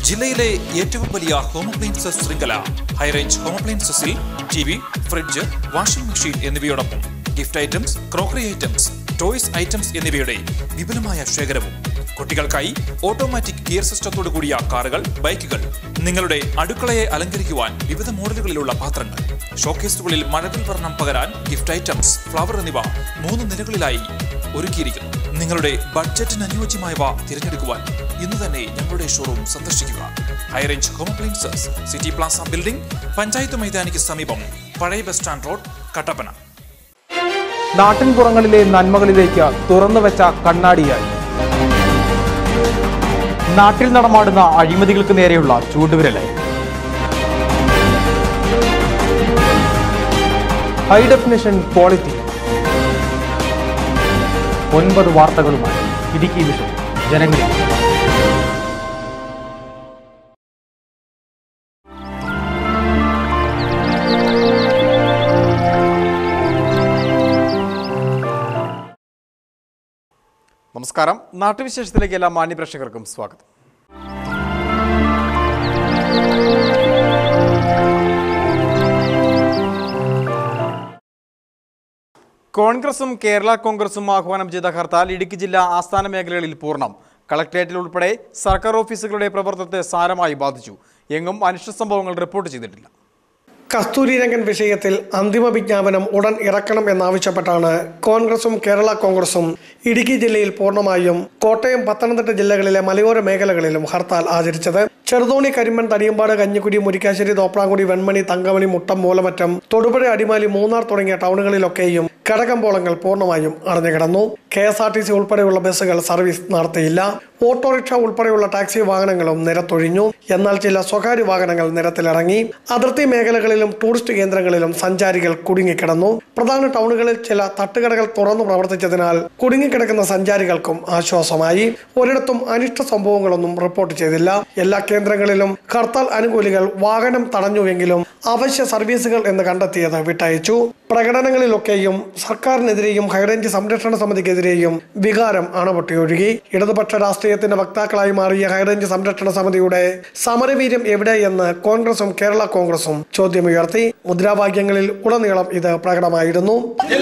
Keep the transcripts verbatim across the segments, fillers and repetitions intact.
ജില്ലയിലെ ഏറ്റവും വലിയ ഹോം അപ്ലയൻസസ് ശൃംഖല ഹൈറേഞ്ച് ഹോം അപ്ലയൻസസിൽ T V, fridge, washing machine എന്നിവയോടൊപ്പം gift items, crockery items, toys items എന്നിവയുടെ വിപുലമായ ശേഖരവും. കുട്ടികൾക്കായി ഓട്ടോമാറ്റിക് ഗിയർ സിസ്റ്റത്തോടു കൂടിയ കാറുകൾ, ബൈക്കുകൾ, നിങ്ങളുടെ അടുക്കളയെ അലങ്കരിക്കുവാൻ വിവിധ മോഡലുകളിലുള്ള പാത്രങ്ങൾ, ഷോക്കേസുകളിൽ മഴവിൽ വർണ്ണം പകരാൻ ഗിഫ്റ്റ് ഐറ്റംസ്, ഫ്ലവർ എന്നിവ മൂന്ന് നിലകളിലായി ഒരുക്കിയിരിക്കുന്നു. നിങ്ങളുടെ ബഡ്ജറ്റിന് അനുയോജ്യമായവ തിരഞ്ഞെടുക്കുവാൻ ഇന്ന് തന്നെ ഞങ്ങളുടെ ഷോറൂം സന്ദർശിക്കുക. High range home appliances, city plaza building, panchayat മൈതാനിക്ക് സമീപം, പഴയ ബസ് സ്റ്റാൻഡ് റോഡ്, കട്ടപ്പന. നാട്ടിൻപുറങ്ങളിലെ നന്മകളിലേക്ക് തുറന്നുവെച്ച കണ്ണാടിയായി നാട്ടിൽ നടമാടുന്ന അഴിമതികൾക്ക് നേരെയുള്ള ചൂണ്ടുവിരലായി ഹൈ ഡെഫിനിഷൻ ക്വാളിറ്റി. ഒൻപത് വാർത്തകളുമായി ഇടുക്കി വിഷൻ ജനങ്ങളിൽ. നമസ്കാരം. നാട്ടുവിശേഷത്തിലേക്ക് എല്ലാ മാന്യപ്രേക്ഷകർക്കും സ്വാഗതം. കോൺഗ്രസും കേരള കോൺഗ്രസും ആഹ്വാനം ചെയ്ത ഹർത്താൽ ഇടുക്കി ജില്ലാ ആസ്ഥാന മേഖലകളിൽ പൂർണ്ണം. കളക്ടറേറ്റിൽ ഉൾപ്പെടെ സർക്കാർ ഓഫീസുകളുടെ പ്രവർത്തനത്തെ സാരമായി ബാധിച്ചു. എങ്ങും അനിഷ്ട സംഭവങ്ങൾ റിപ്പോർട്ട് ചെയ്തിട്ടില്ല. കസ്തൂരിരംഗൻ വിഷയത്തിൽ അന്തിമ വിജ്ഞാപനം ഉടൻ ഇറക്കണം എന്നാവശ്യപ്പെട്ടാണ് കോൺഗ്രസും കേരള കോൺഗ്രസും ഇടുക്കി ജില്ലയിൽ പൂർണ്ണമായും കോട്ടയം, പത്തനംതിട്ട ജില്ലകളിലെ മലയോര മേഖലകളിലും ഹർത്താൽ ആചരിച്ചത്. ചെറുതോണി, കരിമ്പൻ, തടിയമ്പാട്, കഞ്ഞിക്കുടി, മുരിക്കാശ്ശേരി, തോപ്രാങ്കുടി, വെൺമണി, തങ്കമണി, മുട്ടം, മൂലമറ്റം, തൊടുപുഴ, അടിമാലി, മൂന്നാർ തുടങ്ങിയ ടൗണുകളിലൊക്കെയും കടകമ്പോളങ്ങൾ പൂർണ്ണമായും അടഞ്ഞുകിടന്നു. K S R T C ഉൾപ്പെടെയുള്ള ബസ്സുകൾ സർവീസ് നടത്തിയില്ല. ഓട്ടോറിക്ഷ ഉൾപ്പെടെയുള്ള ടാക്സി വാഹനങ്ങളും നിരത്തൊഴിഞ്ഞു. എന്നാൽ ചില സ്വകാര്യ വാഹനങ്ങൾ നിരത്തിലിറങ്ങി. അതിർത്തി മേഖലകളിലും ടൂറിസ്റ്റ് കേന്ദ്രങ്ങളിലും സഞ്ചാരികൾ കുടുങ്ങിക്കിടന്നു. പ്രധാന ടൗണുകളിൽ ചില തട്ടുകടകൾ തുറന്നു പ്രവർത്തിച്ചതിനാൽ കുടുങ്ങിക്കിടക്കുന്ന സഞ്ചാരികൾക്കും ആശ്വാസമായി. ഒരിടത്തും അനിഷ്ട സംഭവങ്ങളൊന്നും റിപ്പോർട്ട് ചെയ്തില്ല. എല്ലാ കേന്ദ്രങ്ങളിലും ഹർത്താൽ അനുകൂലികൾ വാഹനം തടഞ്ഞുവെങ്കിലും അവശ്യ സർവീസുകൾ എന്ന് കണ്ടെത്തിയത് വിട്ടയച്ചു. പ്രകടനങ്ങളിലൊക്കെയും സർക്കാരിനെതിരെയും ഹൈറേഞ്ച് സംരക്ഷണ സമിതിക്കെതിരെയും വികാരം അണപൊട്ടിയൊഴുകി. ഇടതുപക്ഷ രാഷ്ട്രീയത്തിന്റെ വക്താക്കളായി മാറിയ ഹൈറേഞ്ച് സംരക്ഷണ സമിതിയുടെ സമരവീര്യം എവിടെയെന്ന് കോൺഗ്രസും കേരള കോൺഗ്രസും ചോദ്യമുയർത്തി. മുദ്രാവാക്യങ്ങളിൽ ഉടനീളം ഇത് പ്രകടമായിരുന്നു.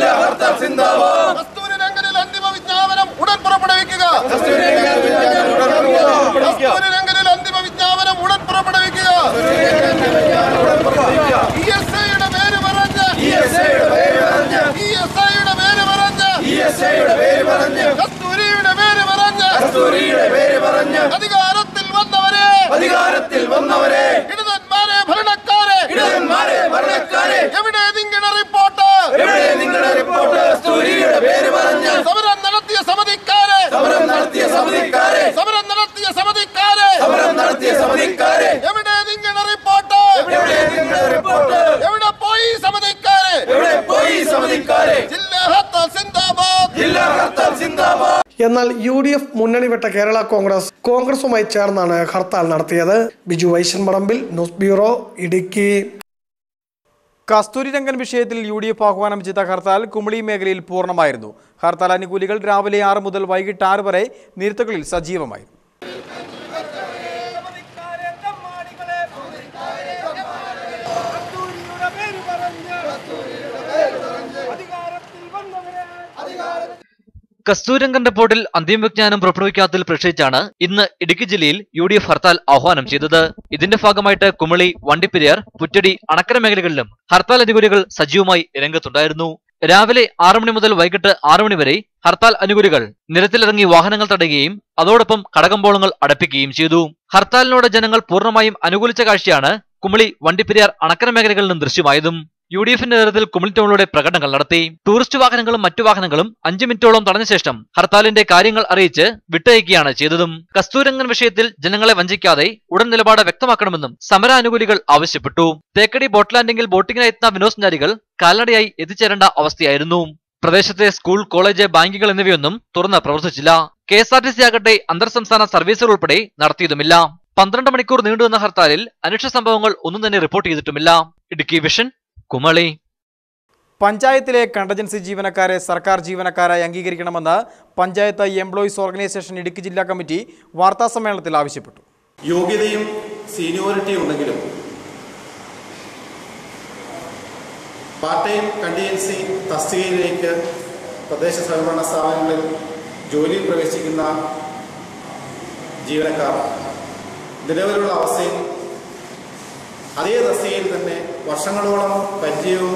അധികാരത്തിൽ വന്നവരെ അധികാരത്തിൽ വന്നവരെ ഇടതന്മാരെ ഭരണക്കാരെ ഇടതന്മാരെ ഭരണക്കാരെ എവിടെ നിങ്ങളുടെ റിപ്പോർട്ട് എവിടെ നിങ്ങളുടെ റിപ്പോർട്ട് കസ്തൂരിയുടെ പേര് പറഞ്ഞ് സമരം നടത്തിയ സമിതിക്കാരെ സമരം നടത്തിയ സമിതിക്കാരെ സമരം നടത്തിയ സമിതിക്കാരെ സമരം നടത്തിയ സമിതിക്കാരെ എവിടെ നിങ്ങളുടെ റിപ്പോർട്ട് എവിടെ നിങ്ങളുടെ റിപ്പോർട്ട് എവിടെ പോയി സമിതിക്കാരെ എവിടെ പോയി സമിതിക്കാരെ ജില്ലാ ഹർത്താൽ സിന്ദാബാദ് ജില്ലാ ഹർത്താൽ സിന്ദാബാദ്. എന്നാൽ യു ഡി എഫ് മുന്നണി വിട്ട കേരള കോൺഗ്രസ് കോൺഗ്രസുമായി ചേർന്നാണ് ഹർത്താൽ നടത്തിയത്. Biju Vaishanparambil, news bureau, Idukki. കസ്തൂരിരംഗൻ വിഷയത്തിൽ യു ഡി എഫ് ആഹ്വാനം ചെയ്ത ഹർത്താൽ കുമളി മേഖലയിൽ പൂർണ്ണമായിരുന്നു. ഹർത്താൽ അനുകൂലികൾ രാവിലെ ആറ് മുതൽ വൈകിട്ട് ആറ് വരെ നിരത്തുകളിൽ സജീവമായിരുന്നു. കസ്തൂരിരംഗൻ റിപ്പോർട്ടിൽ അന്തിമവിജ്ഞാനം പുറപ്പെടുവിക്കാത്തതിൽ പ്രതിഷേധിച്ചാണ് ഇന്ന് ഇടുക്കി ജില്ലയിൽ യു ഡി എഫ് ഹർത്താൽ ആഹ്വാനം ചെയ്തത്. ഇതിന്റെ ഭാഗമായിട്ട് കുമളി, വണ്ടിപ്പെരിയാർ, പുറ്റടി, അണക്കര മേഖലകളിലും ഹർത്താൽ അനുകൂലികൾ സജീവമായി രംഗത്തുണ്ടായിരുന്നു. രാവിലെ ആറു മണി മുതൽ വൈകിട്ട് ആറു മണി വരെ ഹർത്താൽ അനുകൂലികൾ നിരത്തിലിറങ്ങി വാഹനങ്ങൾ തടയുകയും അതോടൊപ്പം കടകമ്പോളങ്ങൾ അടപ്പിക്കുകയും ചെയ്തു. ഹർത്താലിനോട് ജനങ്ങൾ പൂർണ്ണമായും അനുകൂലിച്ച കാഴ്ചയാണ് കുമളി, വണ്ടിപ്പെരിയാർ, അണക്കര മേഖലകളിലും ദൃശ്യമായതും. യു ഡി എഫിന്റെ നേതൃത്വത്തിൽ കുമളി ടൗണിലൂടെ പ്രകടനങ്ങൾ നടത്തി. ടൂറിസ്റ്റ് വാഹനങ്ങളും മറ്റു വാഹനങ്ങളും അഞ്ചു മിനിറ്റോളം തടഞ്ഞ ശേഷം ഹർത്താലിന്റെ കാര്യങ്ങൾ അറിയിച്ച് വിട്ടയക്കുകയാണ് ചെയ്തതും. കസ്തൂരിരംഗൻ വിഷയത്തിൽ ജനങ്ങളെ വഞ്ചിക്കാതെ ഉടൻ നിലപാട് വ്യക്തമാക്കണമെന്നും സമരാനുകൂലികൾ ആവശ്യപ്പെട്ടു. തേക്കടി ബോട്ട് ലാൻഡിംഗിൽ ബോട്ടിങ്ങിനായി എത്തുന്ന വിനോദസഞ്ചാരികൾ കാൽനടയായി എത്തിച്ചേരേണ്ട അവസ്ഥയായിരുന്നു. പ്രദേശത്തെ സ്കൂൾ, കോളേജ്, ബാങ്കുകൾ എന്നിവയൊന്നും തുറന്ന് പ്രവർത്തിച്ചില്ല. K S R T C ആകട്ടെ അന്തർ സംസ്ഥാന സർവീസുകൾ ഉൾപ്പെടെ നടത്തിയതുമില്ല. പന്ത്രണ്ട് മണിക്കൂർ നീണ്ടുവന്ന ഹർത്താലിൽ അനിഷ്ട സംഭവങ്ങൾ ഒന്നും തന്നെ റിപ്പോർട്ട് ചെയ്തിട്ടുമില്ല. ഇടുക്കി വിഷൻ, കുമളി. പഞ്ചായത്തിലെ കണ്ടജൻസി ജീവനക്കാരെ സർക്കാർ ജീവനക്കാരായി അംഗീകരിക്കണമെന്ന് പഞ്ചായത്ത് എംപ്ലോയീസ് ഓർഗനൈസേഷൻ ഇടുക്കി ജില്ലാ കമ്മിറ്റി വാർത്താസമ്മേളനത്തിൽ ആവശ്യപ്പെട്ടു. യോഗ്യതയും സീനിയോറിറ്റിയും ഉണ്ടെങ്കിലും പാർട്ട് ടൈം കണ്ടിജൻസി തസ്തികയിലേക്ക് തദ്ദേശ സ്വയംഭരണ സ്ഥാപനങ്ങളിൽ ജോലിയിൽ പ്രവേശിക്കുന്ന ജീവനക്കാർ നിലവിലുള്ള അവസ്ഥയിൽ അതേ തസ്തികയിൽ തന്നെ വർഷങ്ങളോളം പരിചയവും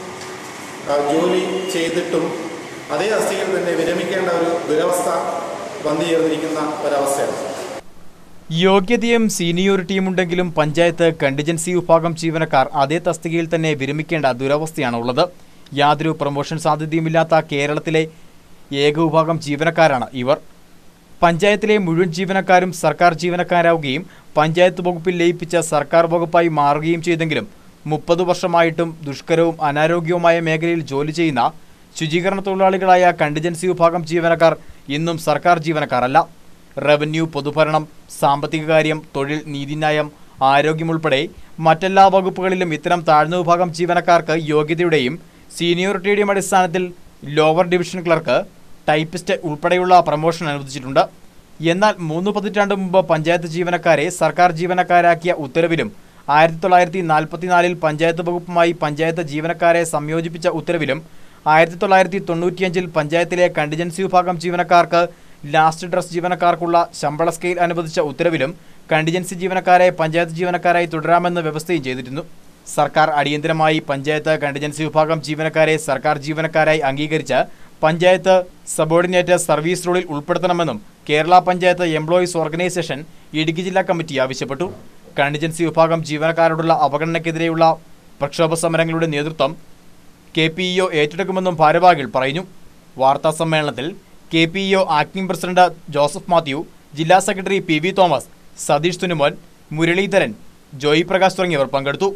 ജോലി ചെയ്തിട്ടും അതേ തസ്തികയിൽ തന്നെ വിരമിക്കേണ്ട ഒരു ദുരവസ്ഥ വന്നു ചേർന്നിരിക്കുന്ന ഒരവസ്ഥയാണ്. യോഗ്യതയും സീനിയോറിറ്റിയും ഉണ്ടെങ്കിലും പഞ്ചായത്ത് കണ്ടിജൻസി വിഭാഗം ജീവനക്കാർ അതേ തസ്തികയിൽ തന്നെ വിരമിക്കേണ്ട ദുരവസ്ഥയാണ് ഉള്ളത്. യാതൊരു പ്രൊമോഷൻ സാധ്യതയുമില്ലാത്ത കേരളത്തിലെ ഏക വിഭാഗം ജീവനക്കാരാണ് ഇവർ. പഞ്ചായത്തിലെ മുഴുവൻ ജീവനക്കാരും സർക്കാർ ജീവനക്കാരാവുകയും പഞ്ചായത്ത് വകുപ്പിൽ ലയിപ്പിച്ച സർക്കാർ വകുപ്പായി മാറുകയും ചെയ്തെങ്കിലും മുപ്പത് വർഷമായിട്ടും ദുഷ്കരവും അനാരോഗ്യവുമായ മേഖലയിൽ ജോലി ചെയ്യുന്ന ശുചീകരണ തൊഴിലാളികളായ കണ്ടിജൻസി വിഭാഗം ജീവനക്കാർ ഇന്നും സർക്കാർ ജീവനക്കാരല്ല. റവന്യൂ, പൊതുഭരണം, സാമ്പത്തിക കാര്യം, തൊഴിൽ, നീതിന്യായം, ആരോഗ്യമുൾപ്പെടെ മറ്റെല്ലാ വകുപ്പുകളിലും ഇത്തരം താഴ്ന്ന വിഭാഗം ജീവനക്കാർക്ക് യോഗ്യതയുടെയും സീനിയോറിറ്റിയുടെയും അടിസ്ഥാനത്തിൽ ലോവർ ഡിവിഷൻ ക്ലർക്ക്, ടൈപ്പിസ്റ്റ് ഉൾപ്പെടെയുള്ള പ്രമോഷൻ അനുവദിച്ചിട്ടുണ്ട്. എന്നാൽ മൂന്ന് പതിറ്റാണ്ട് മുമ്പ് പഞ്ചായത്ത് ജീവനക്കാരെ സർക്കാർ ജീവനക്കാരാക്കിയ ഉത്തരവിലും ആയിരത്തി തൊള്ളായിരത്തി നാൽപ്പത്തിനാലിൽ പഞ്ചായത്ത് വകുപ്പുമായി പഞ്ചായത്ത് ജീവനക്കാരെ സംയോജിപ്പിച്ച ഉത്തരവിലും ആയിരത്തി തൊള്ളായിരത്തി തൊണ്ണൂറ്റിയഞ്ചിൽ പഞ്ചായത്തിലെ കണ്ടിജൻസി വിഭാഗം ജീവനക്കാർക്ക് ലാസ്റ്റ് ഡ്രസ് ജീവനക്കാർക്കുള്ള ശമ്പള സ്കെയിൽ അനുവദിച്ച ഉത്തരവിലും കണ്ടിജൻസി ജീവനക്കാരെ പഞ്ചായത്ത് ജീവനക്കാരായി തുടരാമെന്ന് വ്യവസ്ഥയും ചെയ്തിരുന്നു. സർക്കാർ അടിയന്തരമായി പഞ്ചായത്ത് കണ്ടിജൻസി വിഭാഗം ജീവനക്കാരെ സർക്കാർ ജീവനക്കാരായി അംഗീകരിച്ച് പഞ്ചായത്ത് സബോർഡിനേറ്റ് സർവീസ് റൂളിൽ ഉൾപ്പെടുത്തണമെന്നും കേരള പഞ്ചായത്ത് എംപ്ലോയീസ് ഓർഗനൈസേഷൻ ഇടുക്കി ജില്ലാ കമ്മിറ്റി ആവശ്യപ്പെട്ടു. കണ്ടിജൻസി വിഭാഗം ജീവനക്കാരോടുള്ള അവഗണനയ്ക്കെതിരെയുള്ള പ്രക്ഷോഭ സമരങ്ങളുടെ നേതൃത്വം കെ പി ഇ ഒ ഏറ്റെടുക്കുമെന്നും ഭാരവാഹികൾ പറഞ്ഞു. വാർത്താ സമ്മേളനത്തിൽ K P E O acting president Joseph Mathew, ജില്ലാ secretary P V Thomas, Satheesh Thunumon, Muraleedharan, Joy Prakash തുടങ്ങിയവർ പങ്കെടുത്തു.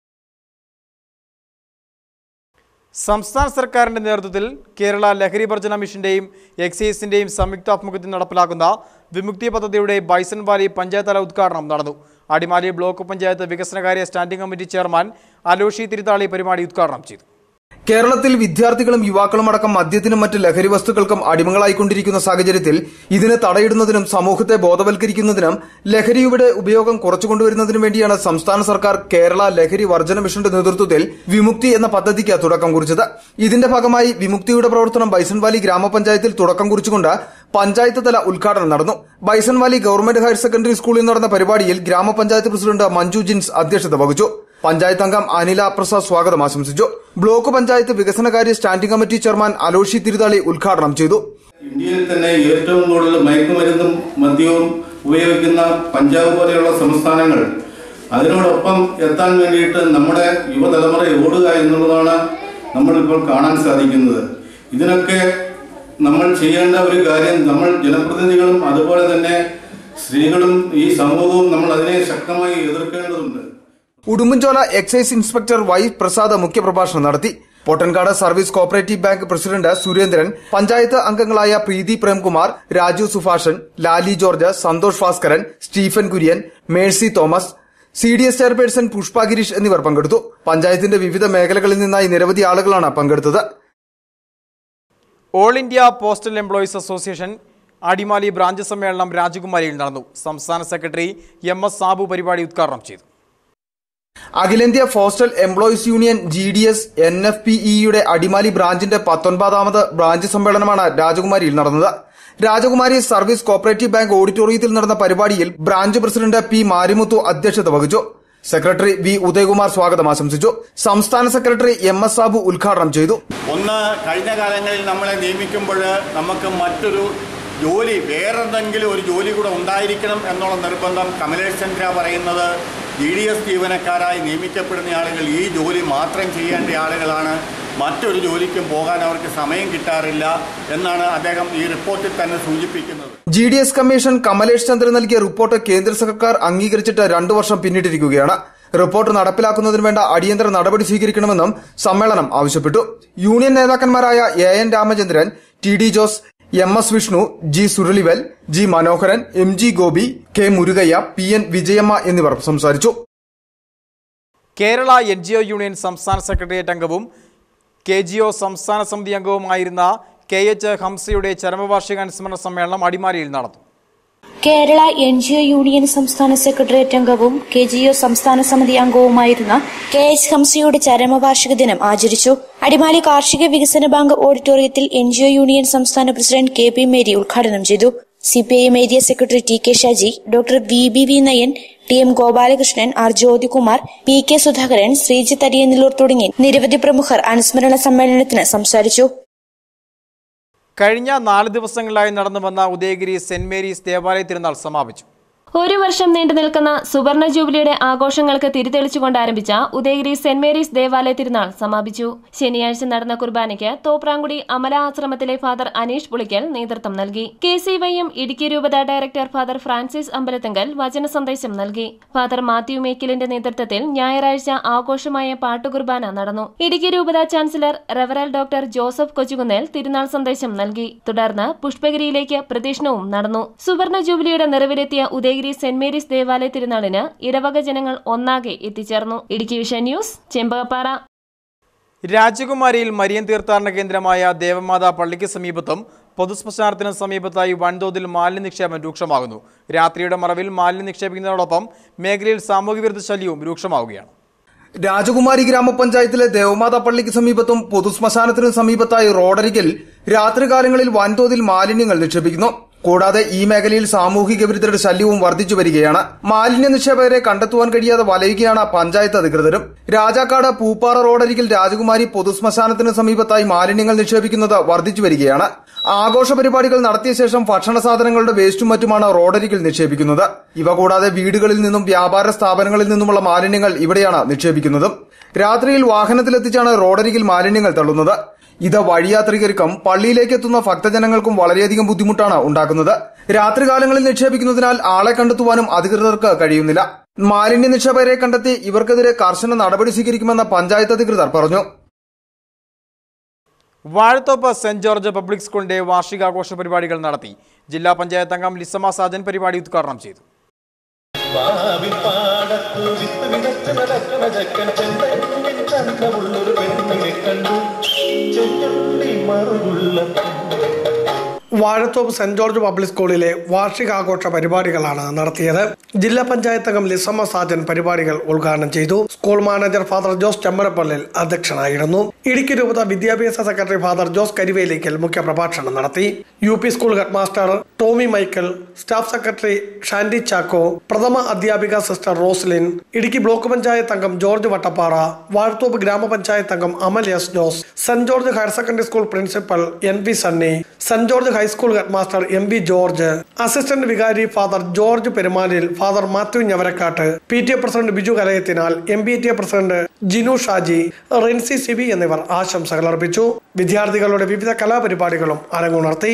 സംസ്ഥാന സർക്കാരിന്റെ നേതൃത്വത്തിൽ കേരള ലഹരി വർജന മിഷന്റെയും എക്സൈസിന്റെയും സംയുക്താഭിമുഖ്യത്തിൽ നടപ്പിലാക്കുന്ന വിമുക്തി പദ്ധതിയുടെ ബൈസൺ വാലി പഞ്ചായത്ത് തല ഉദ്ഘാടനം നടന്നു. അടിമാലി ബ്ലോക്ക് പഞ്ചായത്ത് വികസനകാര്യ standing committee chairman Aloshy Thiruthali പരിപാടി ഉദ്ഘാടനം ചെയ്തു. കേരളത്തിൽ വിദ്യാർത്ഥികളും യുവാക്കളും അടക്കം മദ്യത്തിനും മറ്റ് ലഹരി വസ്തുക്കൾക്കും അടിമകളായിക്കൊണ്ടിരിക്കുന്ന സാഹചര്യത്തിൽ ഇതിന് തടയിടുന്നതിനും സമൂഹത്തെ ബോധവൽക്കരിക്കുന്നതിനും ലഹരിയുടെ ഉപയോഗം കുറച്ചുകൊണ്ടുവരുന്നതിനും വേണ്ടിയാണ് സംസ്ഥാന സർക്കാർ കേരള ലഹരി വർജന മിഷന്റെ നേതൃത്വത്തിൽ വിമുക്തി എന്ന പദ്ധതിക്ക് തുടക്കം കുറിച്ചത്. ഇതിന്റെ ഭാഗമായി വിമുക്തിയുടെ പ്രവർത്തനം ബൈസൺ വാലി ഗ്രാമപഞ്ചായത്തിൽ തുടക്കം കുറിച്ചുകൊണ്ട് പഞ്ചായത്ത് തല ഉദ്ഘാടനം നടന്നു. Bison Valley government higher secondary സ്കൂളിൽ നടന്ന പരിപാടിയിൽ ഗ്രാമപഞ്ചായത്ത് പ്രസിഡന്റ് മഞ്ജു ജിൻസ് അധ്യക്ഷത വഹിച്ചു. പഞ്ചായത്ത് അംഗം അനില പ്രസാദ് സ്വാഗതം ആശംസിച്ചു. ബ്ലോക്ക് പഞ്ചായത്ത് വികസനകാര്യ standing committee chairman Aloshy Thiruthali ഉദ്ഘാടനം ചെയ്തു. ഇന്ത്യയിൽ തന്നെ ഏറ്റവും കൂടുതൽ മയക്കുമരുന്നും മദ്യവും ഉപയോഗിക്കുന്ന പഞ്ചാബ് പോലെയുള്ള സംസ്ഥാനങ്ങൾ അതിനോടൊപ്പം എത്താൻ വേണ്ടിയിട്ട് നമ്മുടെ യുവതലമുറ ഓടുക എന്നുള്ളതാണ് നമ്മളിപ്പോൾ കാണാൻ സാധിക്കുന്നത്. ഇതിനൊക്കെ നമ്മൾ ചെയ്യേണ്ട ഒരു കാര്യം, നമ്മൾ ജനപ്രതിനിധികളും അതുപോലെ തന്നെ സ്ത്രീകളും ഈ സമൂഹവും നമ്മൾ അതിനെ ശക്തമായി എതിർക്കേണ്ടതുണ്ട്. Udumbanchola excise inspector Y Prasad മുഖ്യപ്രഭാഷണം നടത്തി. Pottankad service cooperative bank president Surendran, panchayat അംഗങ്ങളായ Preethi Premkumar, Raju Subhashan, Lali George, Santhosh Bhaskaran, Stephen Kurian, Mercy Thomas, C D S chairperson Pushpa Girish എന്നിവർ പങ്കെടുത്തു. പഞ്ചായത്തിന്റെ വിവിധ മേഖലകളിൽ നിന്നായി നിരവധി ആളുകളാണ് പങ്കെടുത്തത്. All India postal employees association Adimali branch സമ്മേളനം രാജകുമാരിയിൽ നടന്നു. സംസ്ഥാന സെക്രട്ടറി എം എസ് സാബു പരിപാടി ഉദ്ഘാടനം ചെയ്തു. അഖിലേന്ത്യാ postal employees union G D S N F P ഇയുടെ അടിമാലി ബ്രാഞ്ചിന്റെ പത്തൊൻപതാമത് ബ്രാഞ്ച് സമ്മേളനമാണ് രാജകുമാരിയിൽ നടന്നത്. രാജകുമാരി സർവീസ് കോഓപ്പറേറ്റീവ് ബാങ്ക് ഓഡിറ്റോറിയത്തിൽ നടന്ന പരിപാടിയിൽ ബ്രാഞ്ച് പ്രസിഡന്റ് പി മാരിമുത്തു അധ്യക്ഷത വഹിച്ചു. സെക്രട്ടറി വി ഉദയകുമാർ സ്വാഗതം ആശംസിച്ചു. സംസ്ഥാന സെക്രട്ടറി എം എസ് സാബു ഉദ്ഘാടനം ചെയ്തു. ഒന്ന്, കഴിഞ്ഞ കാലങ്ങളിൽ നമ്മളെ നിയമിക്കുമ്പോൾ നമുക്ക് മറ്റൊരു ജോലി, വേറെന്തെങ്കിലും ഒരു ജോലി കൂടെ ഉണ്ടായിരിക്കണം എന്നുള്ള നിർബന്ധം കമലേഷ് ചന്ദ്ര പറയുന്നത് ജി ഡി എസ് ജീവനക്കാരായി നിയമിക്കപ്പെടുന്ന ആളുകൾ ഈ ജോലി മാത്രം ചെയ്യേണ്ട ആളുകളാണ്, മറ്റൊരു ജോലിക്കും പോകാൻ അവർക്ക് സമയം കിട്ടാറില്ല എന്നാണ് അദ്ദേഹം ഈ റിപ്പോർട്ടിൽ തന്നെ സൂചിപ്പിക്കുന്നത്. G D S commission Kamlesh Chandra നൽകിയ റിപ്പോർട്ട് കേന്ദ്ര സർക്കാർ അംഗീകരിച്ചിട്ട് രണ്ടു വർഷം പിന്നിട്ടിരിക്കുകയാണ്. റിപ്പോർട്ട് നടപ്പിലാക്കുന്നതിന് വേണ്ട അടിയന്തര നടപടി സ്വീകരിക്കണമെന്നും സമ്മേളനം ആവശ്യപ്പെട്ടു. യൂണിയൻ നേതാക്കന്മാരായ A N Ramachandran, T D Jose, M S Vishnu, G Suralival, G Manoharan, M G Gopi, K Murugaiah, P N Vijayamma എന്നിവർ സംസാരിച്ചു. Kerala N G O union സംസ്ഥാന സെക്രട്ടേറിയറ്റ് അംഗവും കെ ജി ഒ സംസ്ഥാന സമിതി അംഗവുമായിരുന്ന കെ എച്ച് ഹംസയുടെ ചരമവാർഷിക അനുസ്മരണ സമ്മേളനം അടിമാലിയിൽ നടന്നു. Kerala N G O union സംസ്ഥാന സെക്രട്ടേറിയറ്റ് അംഗവും കെ ജി ഒ സംസ്ഥാന സമിതി അംഗവുമായിരുന്ന കെ എച്ച് ഹംസയുടെ ചരമവാർഷിക ദിനം ആചരിച്ചു. അടിമാലി കാർഷിക വികസന ബാങ്ക് ഓഡിറ്റോറിയത്തിൽ എൻ ജി ഒ യൂണിയൻ സംസ്ഥാന പ്രസിഡന്റ് കെ പി മേരി ഉദ്ഘാടനം ചെയ്തു. C P I M area secretary T K Shaji, doctor V B V Nayan, T M Gopalakrishnan, R Jyothikumar, P K Sudhakaran, Sreejith Ariyannur തുടങ്ങി നിരവധി പ്രമുഖർ അനുസ്മരണ സമ്മേളനത്തിന് സംസാരിച്ചു. കഴിഞ്ഞ നാല് ദിവസങ്ങളിലായി നടന്നു വന്ന ഉദയഗിരി സെന്റ് മേരീസ് ദേവാലയ തിരുനാൾ സമാപിച്ചു. ഒരു വർഷം നീണ്ടു നിൽക്കുന്ന സുവർണ ജൂബിലിയുടെ ആഘോഷങ്ങൾക്ക് തിരിതെളിച്ചുകൊണ്ട് ആരംഭിച്ച ഉദയഗിരി സെന്റ് മേരീസ് ദേവാലയ തിരുനാൾ സമാപിച്ചു. ശനിയാഴ്ച നടന്ന കുർബാനയ്ക്ക് തോപ്രാങ്കുടി അമല ആശ്രമത്തിലെ ഫാദർ അനീഷ് പുളിക്കൽ നേതൃത്വം നൽകി. K C Y M Idukki രൂപത ഡയറക്ടർ ഫാദർ ഫ്രാൻസിസ് അമ്പലത്തങ്കൽ വചന സന്ദേശം നൽകി. ഫാദർ മാത്യു മേക്കിലിന്റെ നേതൃത്വത്തിൽ ഞായറാഴ്ച ആഘോഷമായ പാട്ടുകുർബാന നടന്നു. ഇടുക്കി രൂപത ചാൻസലർ റെവറൽ ഡോക്ടർ ജോസഫ് കൊച്ചുകുന്നേൽ തിരുനാൾ സന്ദേശം നൽകി. തുടർന്ന് പുഷ്പഗിരിയിലേക്ക് പ്രദക്ഷിണവും നടന്നു. സുവർണ ജൂബിലിയുടെ നിറവിലെത്തിയ ഉദയഗിരി സെന്റ് മേരീസ് ദേവാലയ തിരുനാളിന് ഇടവക ജനങ്ങൾ ഒന്നാകെ എത്തിച്ചേർന്നു. Idukki vision news, Chembakappara. രാജകുമാരിയിൽ മരിയൻ തീർത്ഥാടന കേന്ദ്രമായ ദേവമാതാ പള്ളിക്ക് സമീപത്തും പൊതുശ്മശാനത്തിന് സമീപത്തായി വൻതോതിൽ മാലിന്യ നിക്ഷേപം രൂക്ഷമാകുന്നു. രാത്രിയുടെ മറവിൽ മാലിന്യം നിക്ഷേപിക്കുന്നതോടൊപ്പം മേഖലയിൽ സാമൂഹ്യവിരുദ്ധ ശല്യവും രൂക്ഷമാവുകയാണ്. രാജകുമാരി ഗ്രാമപഞ്ചായത്തിലെ ദേവമാതാ പള്ളിക്ക് സമീപത്തും പൊതുശ്മശാനത്തിനും സമീപത്തായി റോഡരികിൽ രാത്രികാലങ്ങളിൽ വൻതോതിൽ മാലിന്യങ്ങൾ നിക്ഷേപിക്കുന്നു. കൂടാതെ ഈ മേഖലയിൽ സാമൂഹിക വിരുദ്ധരുടെ ശല്യവും വർദ്ധിച്ചു വരികയാണ്. മാലിന്യ നിക്ഷേപകരെ കണ്ടെത്തുവാൻ കഴിയാതെ വലയുകയാണ് പഞ്ചായത്ത് അധികൃതരും. രാജാക്കാട് പൂപ്പാറ റോഡരികിൽ രാജകുമാരി പൊതുശ്മശാനത്തിന് സമീപത്തായി മാലിന്യങ്ങൾ നിക്ഷേപിക്കുന്നത് വർദ്ധിച്ചു വരികയാണ്. ആഘോഷ പരിപാടികൾ നടത്തിയ ശേഷം ഭക്ഷണ സാധനങ്ങളുടെ വേസ്റ്റും മറ്റുമാണ് റോഡരികിൽ നിക്ഷേപിക്കുന്നത്. ഇവ കൂടാതെ വീടുകളിൽ നിന്നും വ്യാപാര സ്ഥാപനങ്ങളിൽ നിന്നുമുള്ള മാലിന്യങ്ങൾ ഇവിടെയാണ് നിക്ഷേപിക്കുന്നത്. രാത്രിയിൽ വാഹനത്തിലെത്തിച്ചാണ് റോഡരികിൽ മാലിന്യങ്ങൾ തള്ളുന്നത്. ഇത് വഴിയാത്രികർക്കും പള്ളിയിലേക്ക് എത്തുന്ന ഭക്തജനങ്ങൾക്കും വളരെയധികം ബുദ്ധിമുട്ടാണ് ഉണ്ടാക്കുന്നത്. രാത്രികാലങ്ങളിൽ നിക്ഷേപിക്കുന്നതിനാൽ ആളെ കണ്ടെത്തുവാനും അധികൃതർക്ക് കഴിയുന്നില്ല. മാലിന്യ നിക്ഷേപകരെ കണ്ടെത്തി ഇവർക്കെതിരെ കർശന നടപടി സ്വീകരിക്കുമെന്ന് പഞ്ചായത്ത് അധികൃതർ പറഞ്ഞു. വാഴത്തോപ്പ് സെന്റ് ജോർജ് പബ്ലിക് സ്കൂളിന്റെ വാർഷികാഘോഷ പരിപാടികൾ നടത്തി. ജില്ലാ പഞ്ചായത്ത് അംഗം ലിസമ സാജൻ പരിപാടി ഉദ്ഘാടനം ചെയ്തു. വാഴത്തോപ്പ് സെന്റ് ജോർജ് പബ്ലിക് സ്കൂളിലെ വാർഷികാഘോഷ പരിപാടികളാണ് നടത്തിയത്. ജില്ലാ പഞ്ചായത്ത് അംഗം ലിസമ്മ സാജൻ പരിപാടികൾ ഉദ്ഘാടനം ചെയ്തു. School manager father Jose Chemmarappallil അധ്യക്ഷനായിരുന്നു. ഇടുക്കി രൂപത വിദ്യാഭ്യാസ സെക്രട്ടറി ഫാദർ ജോസ് കരിവേലിക്കൽ മുഖ്യപ്രഭാഷണം നടത്തി. U P school head master Tommy Michael, staff secretary Shandy Chacko, പ്രഥമ അധ്യാപിക sister Roslin, Idukki block panchayat അംഗം ജോർജ് വട്ടപ്പാറ, വാഴത്തോപ്പ് ഗ്രാമപഞ്ചായത്ത് അംഗം Amal S Jose, saint George higher secondary school principal N V Sunny, saint George high school head master M V George, assistant വികാരി father George Perumalil, father Mathew Njavarakkattu, P T A president Biju Kalayathinal, M B T A president Jinu Shaji, Rincy Sibi എന്നിവർ ആശംസകൾ അർപ്പിച്ചു. വിദ്യാർത്ഥികളുടെ വിവിധ കലാപരിപാടികളും അരങ്ങുണർത്തി.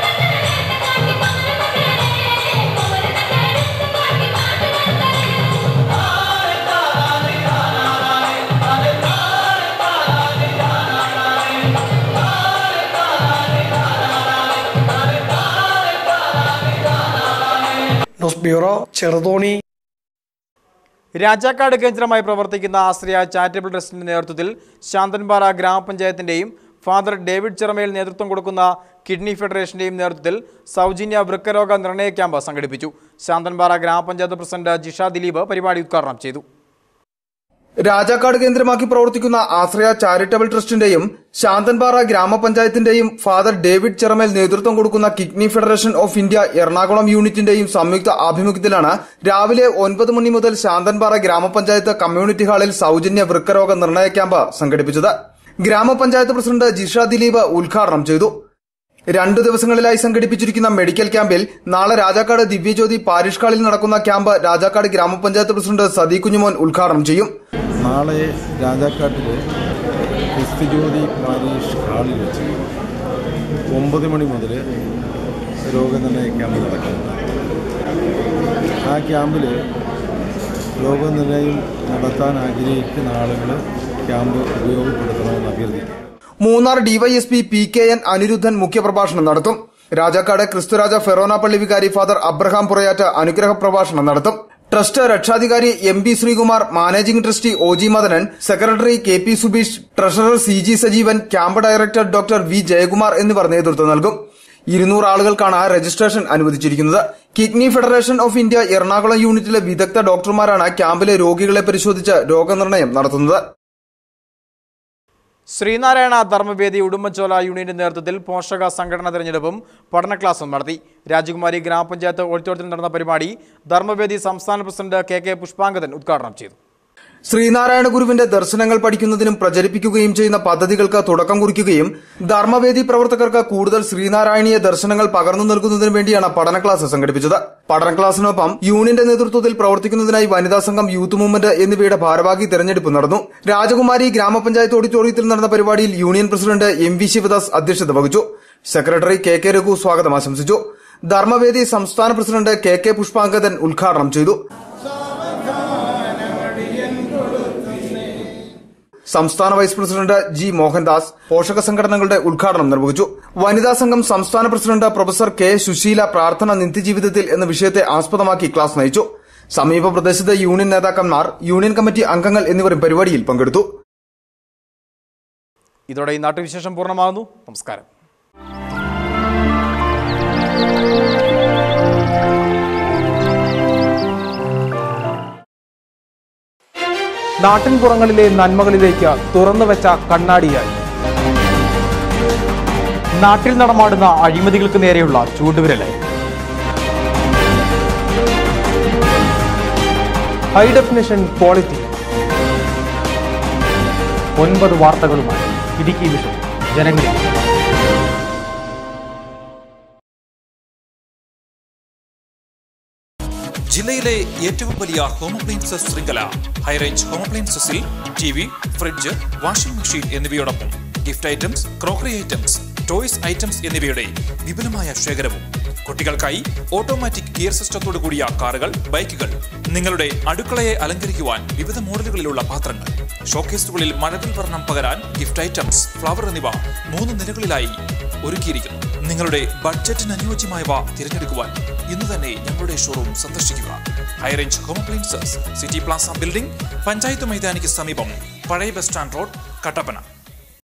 News bureau, Cheruthoni. Rajakkad കേന്ദ്രമായി പ്രവർത്തിക്കുന്ന ആശ്രയ ചാരിറ്റബിൾ ട്രസ്റ്റിന്റെ നേതൃത്വത്തിൽ ശാന്തൻപാറ ഗ്രാമപഞ്ചായത്തിന്റെയും ഫാദർ ഡേവിഡ് ചിറമേൽ നേതൃത്വം കൊടുക്കുന്ന കിഡ്നി ഫെഡറേഷന്റെയും നേതൃത്വത്തിൽ സൗജന്യ വൃക്കരോഗ നിർണയ ക്യാമ്പ് സംഘടിപ്പിച്ചു. ശാന്തൻപാറ ഗ്രാമപഞ്ചായത്ത് പ്രസിഡന്റ് ജിഷ ദിലീപ് പരിപാടി ഉദ്ഘാടനം ചെയ്തു. രാജാക്കാട് കേന്ദ്രമാക്കി പ്രവർത്തിക്കുന്ന ആശ്രയ ചാരിറ്റബിൾ ട്രസ്റ്റിന്റെയും ശാന്തൻപാറ ഗ്രാമപഞ്ചായത്തിന്റെയും ഫാദർ ഡേവിഡ് ചിറമേൽ നേതൃത്വം കൊടുക്കുന്ന kidney federation of India Ernakulam യൂണിറ്റിന്റെയും സംയുക്ത ആഭിമുഖ്യത്തിലാണ് രാവിലെ ഒൻപത് മണി മുതൽ ശാന്തൻപാറ ഗ്രാമപഞ്ചായത്ത് കമ്മ്യൂണിറ്റി ഹാളിൽ സൗജന്യ വൃക്കരോഗ നിർണയ ക്യാമ്പ് സംഘടിപ്പിച്ചത്. ഗ്രാമപഞ്ചായത്ത് പ്രസിഡന്റ് ജിഷ ദിലീപ് ഉദ്ഘാടനം ചെയ്തു. രണ്ടു ദിവസങ്ങളിലായി സംഘടിപ്പിച്ചിരിക്കുന്ന മെഡിക്കൽ ക്യാമ്പിൽ നാളെ രാജാക്കാട് ദിവ്യജ്യോതി പാരിഷ് ഹാളിൽ നടക്കുന്ന ക്യാമ്പ് രാജാക്കാട് ഗ്രാമപഞ്ചായത്ത് പ്രസിഡന്റ് സദീ കുഞ്ഞുമോൻ ഉദ്ഘാടനം ചെയ്യും. നാളെ രാജാക്കാട്ടിലെ ക്രിസ്തുജ്യോതി പാരിഷ് ഹാളിൽ വെച്ച് ഒമ്പത് മണി മുതൽ രോഗനിർണയ ക്യാമ്പ് നടക്കുന്നു. ആ ക്യാമ്പിൽ രോഗനിർണയം നടത്താൻ ആഗ്രഹിക്കുന്ന ആളുകൾ ക്യാമ്പ് ഉപയോഗപ്പെടുത്തണമെന്ന് അഭ്യർത്ഥിക്കുന്നു. Munnar DYSP P K N Aniruddhan മുഖ്യപ്രഭാഷണം നടത്തും. രാജാക്കാട് ക്രിസ്തുരാജ ഫെറോന പള്ളി വികാരി ഫാദർ അബ്രഹാം പുറയാറ്റ് അനുഗ്രഹ പ്രഭാഷണം നടത്തും. ട്രസ്റ്റ് രക്ഷാധികാരി M P Sreekumar, managing trustee O G Madanan, secretary K P Subeesh, treasurer C G Sajeevan, camp director doctor V Jayakumar എന്നിവർ നേതൃത്വം നൽകും. ഇരുന്നൂറ് ആളുകൾക്കാണ് രജിസ്ട്രേഷൻ അനുവദിച്ചിരിക്കുന്നത്. Kidney federation of India Ernakulam യൂണിറ്റിലെ വിദഗ്ധ ഡോക്ടർമാരാണ് ക്യാമ്പിലെ രോഗികളെ പരിശോധിച്ച് രോഗനിർണയം നടത്തുന്നത്. ശ്രീനാരായണ ധർമ്മവേദി ഉടുമ്പൻചോല യൂണിയന്റെ നേതൃത്വത്തിൽ പോഷക സംഘടനാ തെരഞ്ഞെടുപ്പും പഠന ക്ലാസും നടത്തി. രാജകുമാരി ഗ്രാമപഞ്ചായത്ത് ഓഡിറ്റോറിയത്തിൽ നടന്ന പരിപാടി ധർമ്മവേദി സംസ്ഥാന പ്രസിഡന്റ് കെ കെ പുഷ്പാങ്കദൻ ഉദ്ഘാടനം ചെയ്തു. ശ്രീനാരായണ ഗുരുവിന്റെ ദർശനങ്ങൾ പഠിക്കുന്നതിനും പ്രചരിപ്പിക്കുകയും ചെയ്യുന്ന പദ്ധതികൾക്ക് തുടക്കം കുറിക്കുകയും ധർമ്മവേദി പ്രവർത്തകർക്ക് കൂടുതൽ ശ്രീനാരായണീയ ദർശനങ്ങൾ പകർന്നു നൽകുന്നതിനു വേണ്ടിയാണ് പഠന ക്ലാസ് സംഘടിപ്പിച്ചത്. പഠന ക്ലാസിനൊപ്പം യൂണിയന്റെ നേതൃത്വത്തിൽ പ്രവർത്തിക്കുന്നതിനായി വനിതാ സംഘം, യൂത്ത് മൂവ്മെന്റ് എന്നിവയുടെ ഭാരവാഹി തെരഞ്ഞെടുപ്പ് നടന്നു. രാജകുമാരി ഗ്രാമപഞ്ചായത്ത് ഓഡിറ്റോറിയത്തിൽ നടന്ന പരിപാടിയിൽ union president M V Sivadas അധ്യക്ഷത വഹിച്ചു. സെക്രട്ടറി കെ കെ രഘു സ്വാഗതം ആശംസിച്ചു. ധർമ്മവേദി സംസ്ഥാന പ്രസിഡന്റ് കെ കെ പുഷ്പാങ്കദൻ ഉദ്ഘാടനം ചെയ്തു. സംസ്ഥാന വൈസ് പ്രസിഡന്റ് ജി മോഹൻദാസ് പോഷക സംഘടനകളുടെ ഉദ്ഘാടനം നിർവഹിച്ചു. വനിതാ സംഘം സംസ്ഥാന പ്രസിഡന്റ് പ്രൊഫസർ കെ സുശീല പ്രാർത്ഥന നിത്യജീവിതത്തിൽ എന്ന വിഷയത്തെ ആസ്പദമാക്കി ക്ലാസ് നയിച്ചു. സമീപ പ്രദേശത്തെ യൂണിയൻ നേതാക്കന്മാർ, യൂണിയൻ കമ്മിറ്റി അംഗങ്ങൾ എന്നിവരും പരിപാടിയിൽ പങ്കെടുത്തു. ഇതോടെ ഈ നാട്ടുവിശേഷം പൂർണ്ണമാകുന്നു. നമസ്കാരം. നാട്ടിൻപുറങ്ങളിലെ നന്മകളിലേക്ക് തുറന്നുവെച്ച കണ്ണാടിയായി നാട്ടിൽ നടമാടുന്ന അഴിമതികൾക്ക് നേരെയുള്ള ചൂണ്ടുവിരലായി ഹൈ ഡെഫിനിഷൻ ക്വാളിറ്റി. ഒൻപത് വാർത്തകളുമായി ഇടുക്കി വിഷൻ ജനങ്ങളിൽ. ജില്ലയിലെ ഏറ്റവും വലിയ ഹോം അപ്ലയൻസസ് ശൃംഖല ഹൈറേഞ്ച് ഹോം അപ്ലയൻസസിൽ T V, fridge, washing machine എന്നിവയോടൊപ്പം gift items, crockery items, toys items എന്നിവയുടെ വിപുലമായ ശേഖരവും. കുട്ടികൾക്കായി ഓട്ടോമാറ്റിക് ഗിയർ സിസ്റ്റത്തോടു കൂടിയ കാറുകൾ, ബൈക്കുകൾ, നിങ്ങളുടെ അടുക്കളയെ അലങ്കരിക്കുവാൻ വിവിധ മോഡലുകളിലുള്ള പാത്രങ്ങൾ, ഷോക്കേസുകളിൽ മഴവിൽ വർണ്ണം പകരാൻ ഗിഫ്റ്റ് ഐറ്റംസ്, ഫ്ലവർ എന്നിവ മൂന്ന് നിലകളിലായി ഒരുക്കിയിരിക്കുന്നു. നിങ്ങളുടെ ബഡ്ജറ്റിന് അനുയോജ്യമായവ തിരഞ്ഞെടുക്കുവാൻ ഇന്ന് തന്നെ ഞങ്ങളുടെ ഷോറൂം സന്ദർശിക്കുക. High range home appliances, city plaza building, panchayat മൈതാനിക്ക് സമീപം, പഴയ ബസ് സ്റ്റാൻഡ് റോഡ്, കട്ടപ്പന.